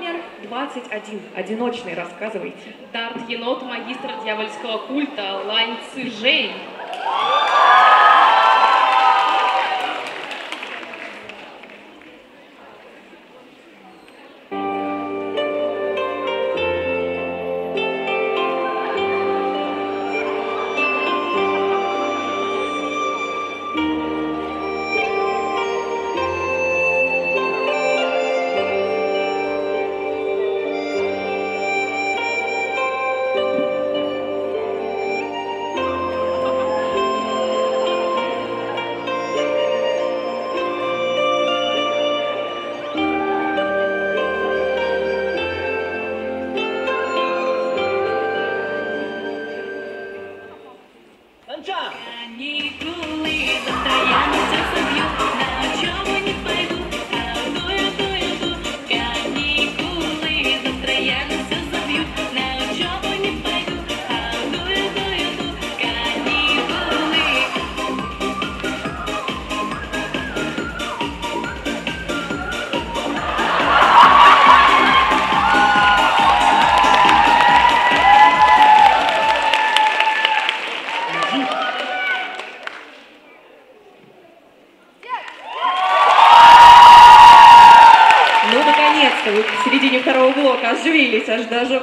номер 21. Одиночный, рассказывайте. Дарт-енот, магистр дьявольского культа, Лань Цзэжэнь. Каникулы, завтра я на всех собью, на учебу не пойду, иду. Каникулы, завтра я на всех забью, на учебу не пойду, иду. Каникулы. Ну, наконец-то, вы в середине второго блока оживились, аж даже